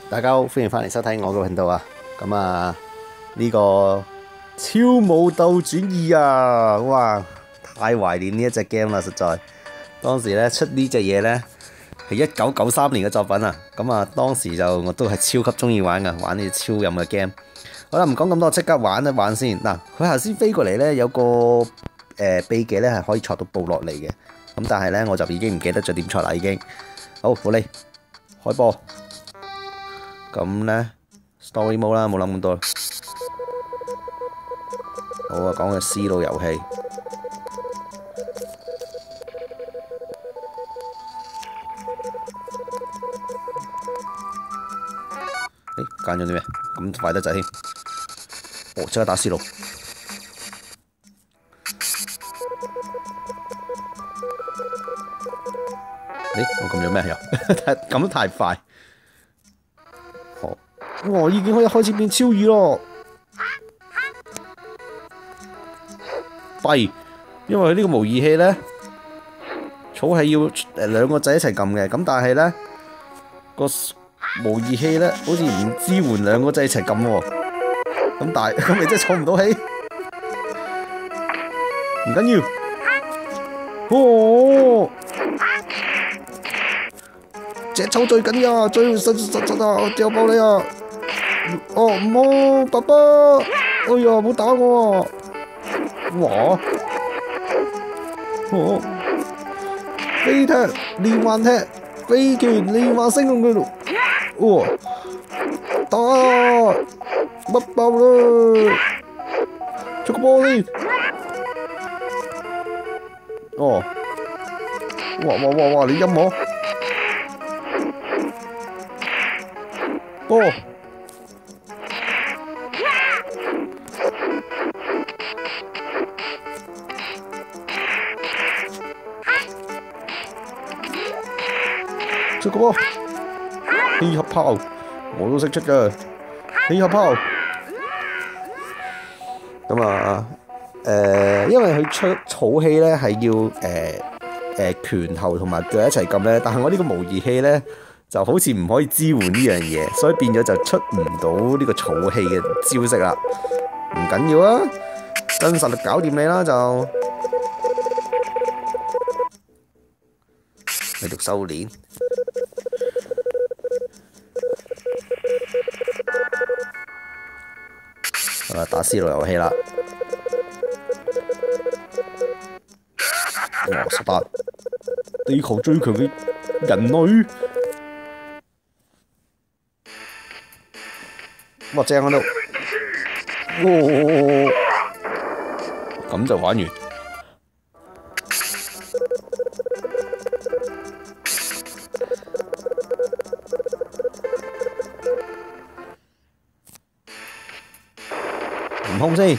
大家好，歡迎翻嚟收睇我個頻道啊！咁啊，呢個超武鬥轉2啊，哇！太懷念呢一隻 game 啦，實在。當時咧出呢隻嘢咧係1993年嘅作品啊，咁啊當時就我都係超級中意玩噶，玩呢隻超任嘅 game。好啦，唔講咁多，即刻玩一玩先。嗱，佢頭先飛過嚟咧有個秘技咧係可以戳到布落嚟嘅，咁但係咧我就已經唔記得咗點戳啦，已經。好，好嚟開波。咁咧 story mode 啦，冇諗咁多。好啊，講嘅思路遊戲。誒，揀咗啲咩？咁快得滯添。哦，即刻打思路。誒，我撳咗咩又？撳得太快。我已經可以開始變超語咯，弊，因為佢呢個模擬器咧，草係要兩個掣一齊撳嘅，咁但係咧個模擬器咧好似唔支援兩個掣一齊撳喎，咁你真係坐唔到起，唔緊要，哦，隻草最緊要啊，最實啊，我掉爆你啊！哦，唔好，爸爸！哎呀，唔好打我啊！哇！哦，飛踢連環踢，飛拳連環升龍佢度，哇！打乜爆啦！出個波先！哦！哇！你陰我！波！出個波，氣合炮，我都識出㗎，氣合炮。咁啊，因為佢出草氣咧係要拳頭同埋腳一齊撳咧，但係我呢個模擬器咧就好似唔可以支援呢樣嘢，所以變咗就出唔到呢個草氣嘅招式啦。唔緊要啊，真實力搞掂你啦就。繼續修練。好啦，打思路遊戲啦。哇！18，地球最強嘅人類。哇！正喺度。哇！咁就玩完。唔控先，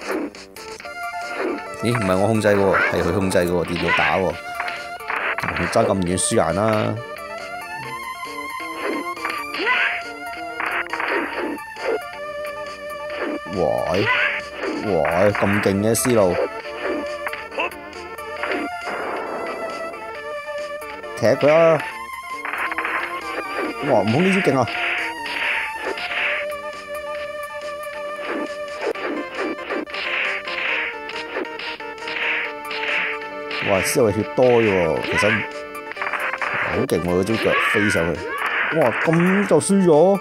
咦？唔係我控制嘅喎，係佢控制嘅喎，電腦打喎，佢揸咁遠輸硬啦。哇！咁勁嘅思路，踢佢啊！哇！唔控呢招勁啊！哇！思路血多嘅喎，其實好勁喎，嗰招腳飛上去。哇！咁就輸咗。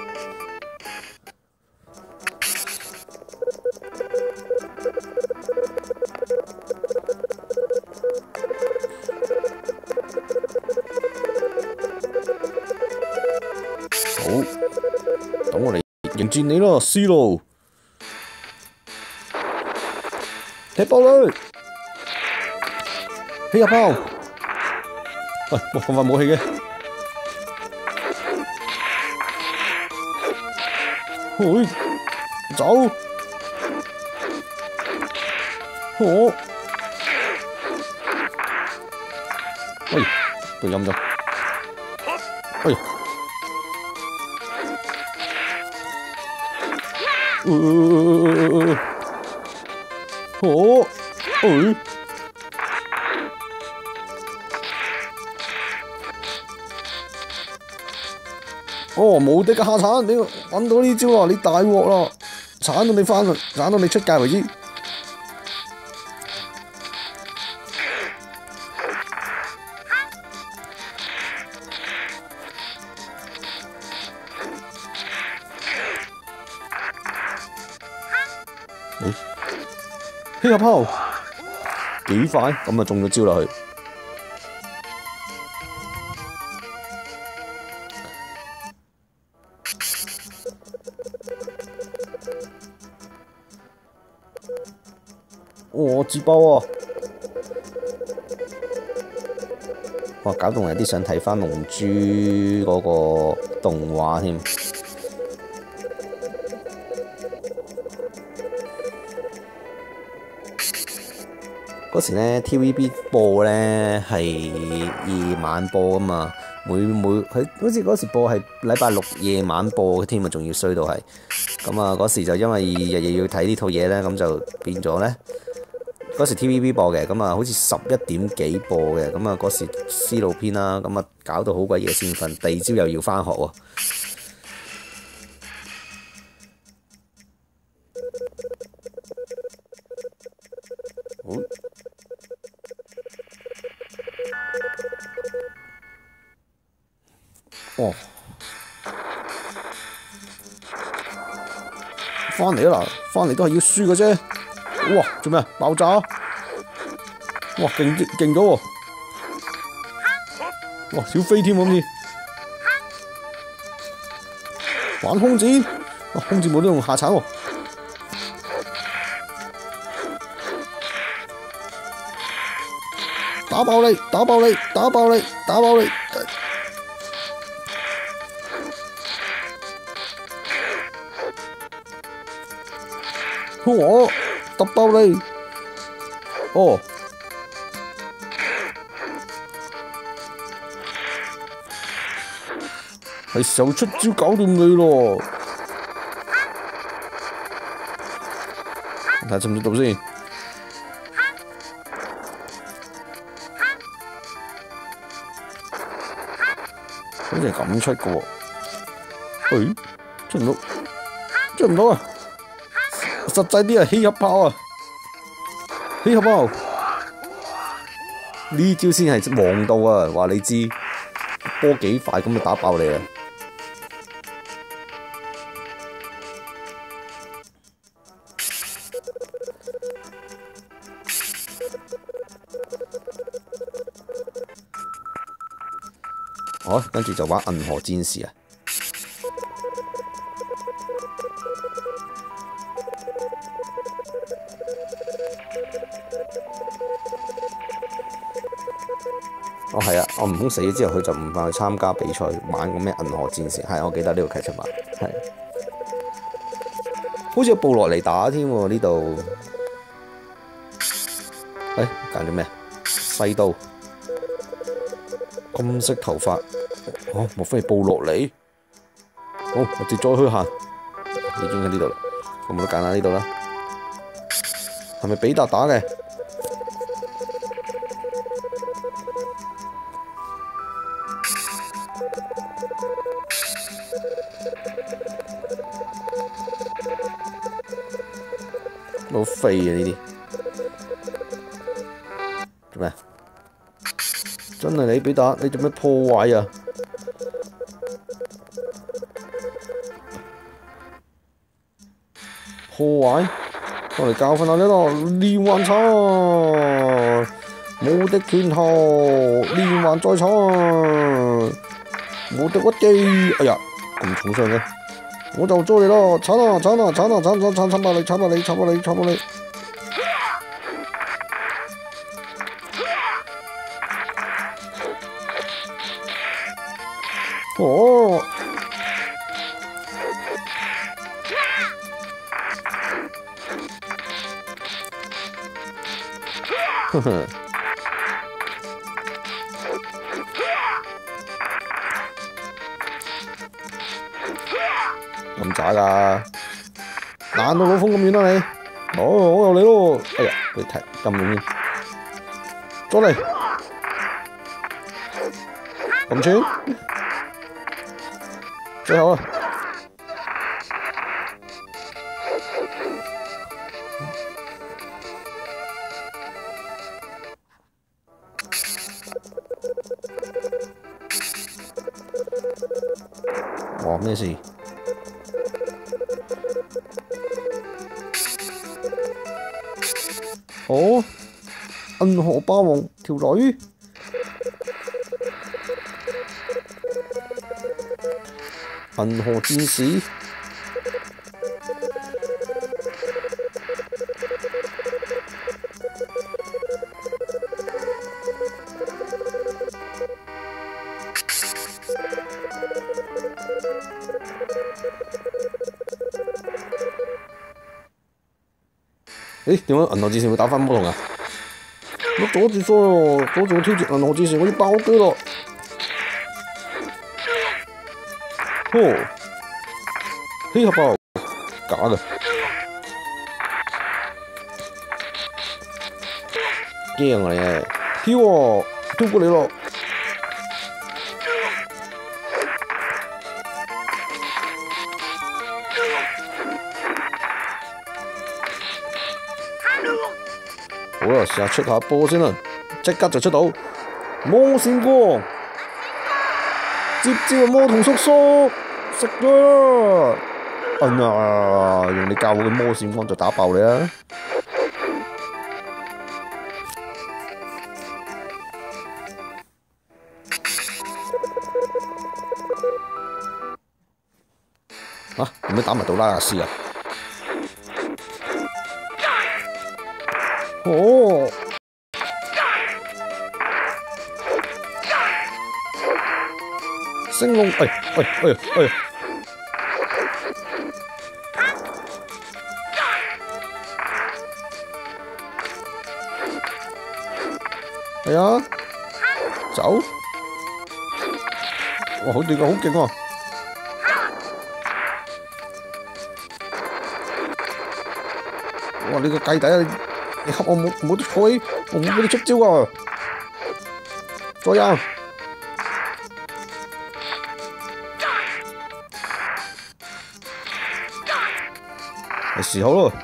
好，等我嚟迎戰你啦，思路。踢爆佢！氣入炮！喂，咁快冇氣嘅。喂，走！喂，都陰咗。喂！ 哦，無敵嘅下鏟，你揾到呢招啦，你大鑊啦，鏟到你翻，鏟到你出界為止。希臘炮幾快，咁啊中咗招落去。哦，自爆啊！哇，搞到我有啲想睇翻龍珠嗰個動畫添。嗰時咧 TVB 播咧係夜晚播啊嘛，佢好似嗰時播係禮拜六夜晚播嘅添啊，仲要衰到係。咁啊嗰時就因為日日要睇呢套嘢咧，咁就變咗咧。嗰時 TVB 播嘅，咁啊好似11點幾播嘅，咁啊嗰時思路篇啦，咁啊搞到好鬼夜先瞓，第二朝又要返學喎。哦，翻嚟啦！翻嚟都係要輸嘅啫。哇！做咩啊？爆炸！哇！勁咗喎！哇！小飛添好似玩空戰，哇！空戰冇得用下鏟喎。打爆你！打爆你！打爆你！打爆你！我揼爆你！哦，係時候出招搞掂你咯！睇下出唔出到先？好似係咁出嘅喎。誒，出唔到，出唔到啊！實際啲啊，氣合炮啊！氣合炮呢招先係王道啊！話你知波幾快咁就打爆你啊！好，跟住就玩銀河戰士啊！哦，係啊，我悟空死咗之後，佢就唔翻去參加比賽，玩個咩銀河戰士。係，我記得呢個劇情版，係。好似有布洛尼打添喎呢度。誒，揀咗咩？西刀。金色頭髮。哦，莫非係布洛尼？好，我直再去行。已經喺呢度啦，咁我都揀下呢度啦。係咪比達打嘅？好廢啊！呢啲做咩？真係你比達，你做咩破壞啊？破壞，我嚟教訓下你咯！連環鏟，無敵拳頭，連環再鏟，無敵屈機。哎呀，咁重傷嘅！我就捉你咯，鏟啊鏟啊鏟啊鏟爆你，鏟爆你，鏟爆你，鏟爆你！哦，呵呵。咁渣㗎，爛到老風咁遠啦你！哦，我又嚟咯！哎呀，你踢咁遠，再嚟，咁串， 最後啊！哇！咩事？哦，銀河霸王條女。銀河戰士。誒，點解銀河戰士會打翻魔龍啊？我阻住咗喎，阻住我挑戰銀河戰士，我要爆機咯！哦，黑盒爆，假嘅，驚啊你！跳喎，跳過嚟咯！好啦，試下出下波先啦，即刻就出到魔閃光，接招魔童叔叔食咗啦！用你教我嘅魔閃光就打爆你啦！啊，點解打埋到拉亞斯啊？哦，升龍，係啊，走，哇，好掂啊，好勁啊！哇，你個雞底啊！你恰我冇得吹，我唔俾你出招啊！再有，係時候咯！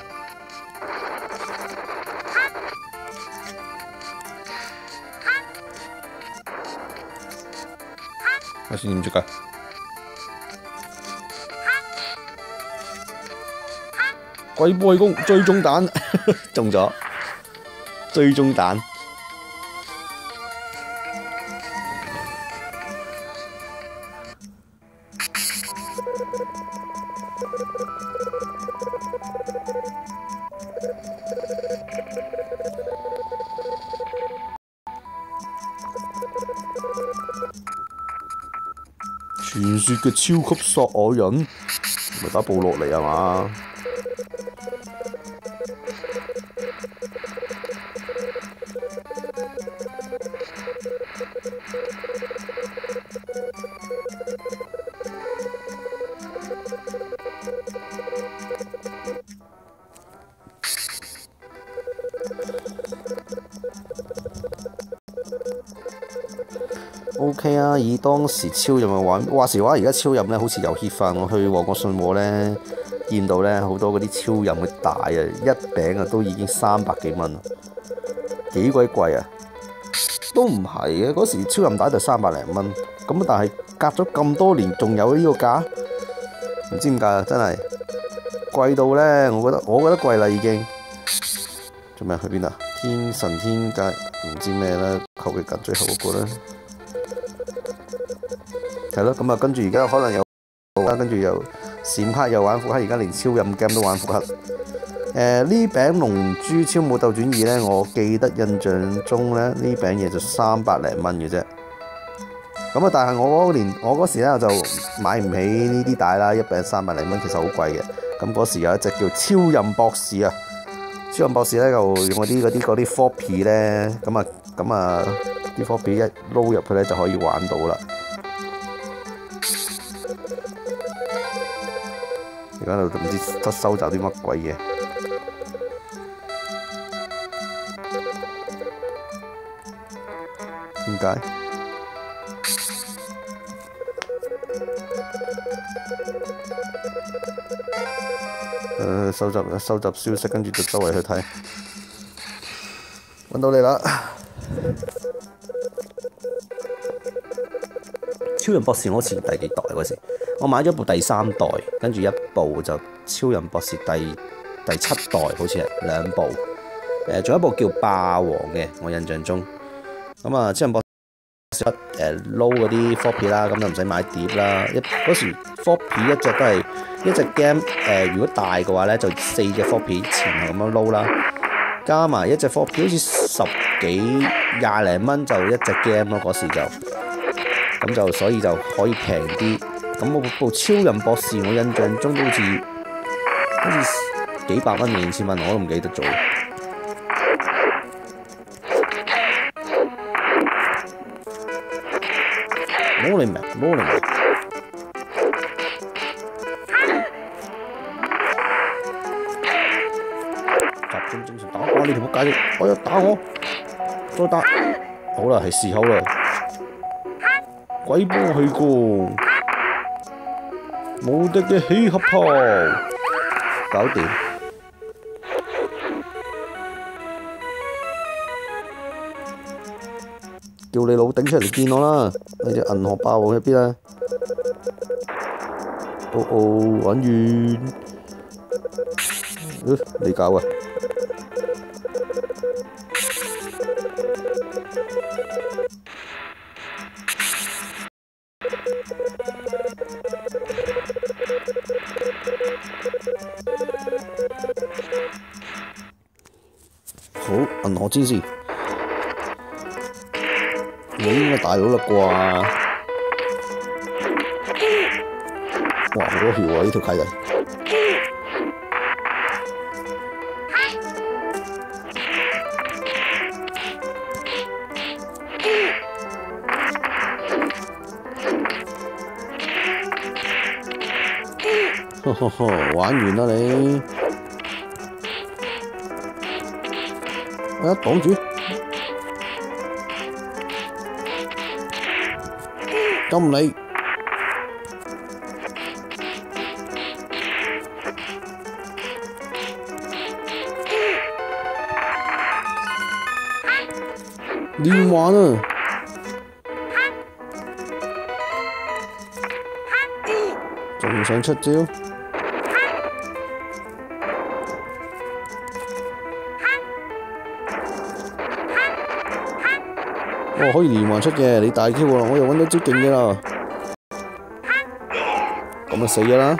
我先點住佢。龜波氣功追蹤彈中咗，追蹤彈。傳說嘅超級索我人，咪打部落嚟係嘛？OK 啊，以當時超任嘅話時話，而家超任咧好似又 hit 翻。我去旺角信和咧，見到咧好多嗰啲超任嘅大啊，一餅啊都已經300幾蚊，幾鬼貴啊！都唔係嘅，嗰時超任帶就300零蚊，咁但係隔咗咁多年，仲有呢個價，唔知點解啊！真係貴到咧，我覺得貴啦已經。做咩去邊啊？天神天界唔知咩啦，求其揀最後嗰個啦。係咯，咁啊，跟住而家可能又跟住又閃黑又玩復刻，而家連超任 game 都玩復刻。呢餅龍珠超武鬥傳2咧，我記得印象中咧呢餅嘢就300零蚊嘅啫。咁啊，但係我嗰時咧就買唔起呢啲帶啦，一餅300零蚊其實好貴嘅。咁嗰時有一隻叫超任博士啊，超任博士咧就用嗰啲 floppy 咧，咁啊啲 floppy 一撈入去咧就可以玩到啦。而家度唔知得收集啲乜鬼嘢？點解？ 去收集消息，跟住就周圍去睇。揾到你啦！超人博士我好似第幾代嗰時，我買咗部第3代，跟住一部就超人博士第7代，好似係2部。仲有一部叫霸王嘅，我印象中。咁啊，超人博士撈嗰啲 floppy 啦，咁就唔使買碟啦。嗰時 floppy 一隻都係一隻 game，如果大嘅話咧，就4隻 floppy 前後咁樣撈啦，加埋一隻 floppy 好似10幾20零蚊就一隻 game 咯。嗰時就所以就可以平啲。咁我部超人博士，我印象中都好似幾百蚊定2000蚊，我都唔記得咗。攞你命！集中精神打我！你條仆街！我要打我，再打！好啦，係時候啦！鬼波去過，無敵嘅起合炮，搞掂！叫你老頂出嚟見我啦！你隻銀河霸王喺邊啊？玩完，你搞啊！好，銀河戰士。你應該大佬啦啩？哇，好多條啊！呢條契弟。玩完啦你！擋住！金你！連環啊！仲想出招？哦，可以連環出嘅，你大 Q 喎！我又揾到招勁嘅啦，咁就死咗啦！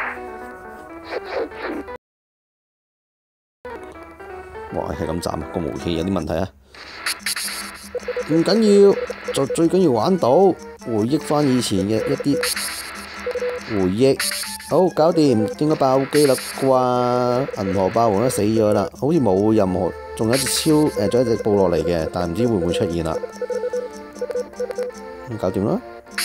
哇，係咁斬啊！個武器有啲問題啊！唔緊要，就最緊要玩到，回憶返以前嘅一啲回憶。好，搞掂，應該爆機啦啩？銀河霸王都死咗啦，好似冇任何，仲有一隻仲有一隻布落嚟嘅，但係唔知會唔會出現啦。咁搞掂啦！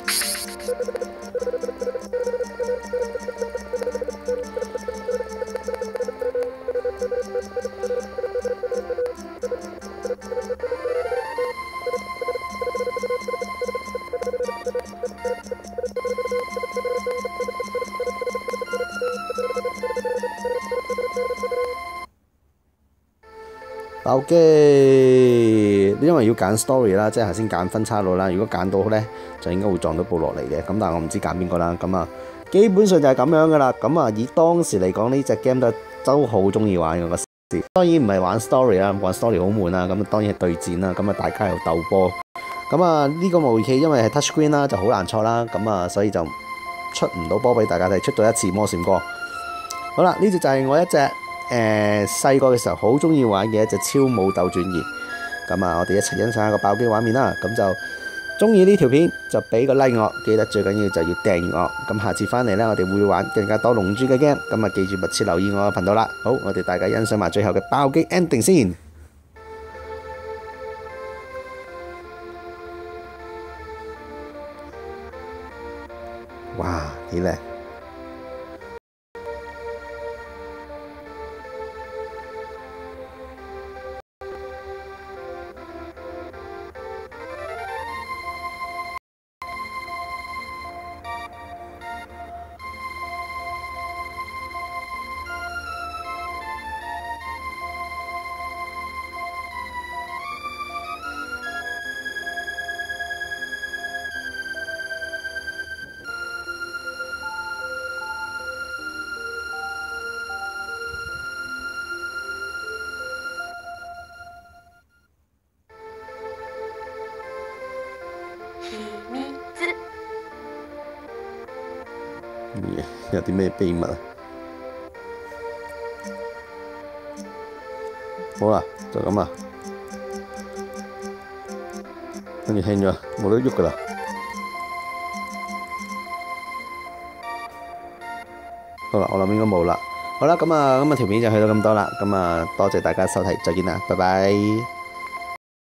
爆機，因為要揀 story 啦，即係頭先揀分岔路啦。如果揀到呢，就應該會撞到部落嚟嘅。咁但係我唔知揀邊個啦。咁啊，基本上就係咁樣噶啦。咁啊，以當時嚟講，呢隻 game 都好中意玩嘅。當然唔係玩 story 啦，玩 story 好悶啦。咁當然係對戰啦。咁啊，大家又鬥波。咁啊，呢個模擬器因為係 touch screen 啦，就好難錯啦。咁啊，所以就出唔到波俾大家睇。出咗一次魔閃哥。好啦，呢隻就係我一隻。細個嘅時候好中意玩嘅一隻超武鬥轉移，咁啊，我哋一齊欣賞下個爆機畫面啦。咁就中意呢條片就俾個 like 我，記得最緊要就要訂閱我。咁下次翻嚟呢，我哋會玩更加多龍珠嘅 game，咁啊記住密切留意我嘅頻道啦。好，我哋大家欣賞埋最後嘅爆機 ending 先。哇，幾靚！ 有啲咩秘密啊？好啦，就咁啦，跟住輕咗，冇得喐噶啦。好啦，我諗應該冇啦。好啦，咁啊條片就去到咁多啦。咁啊，多謝大家收睇，再見啦，拜拜。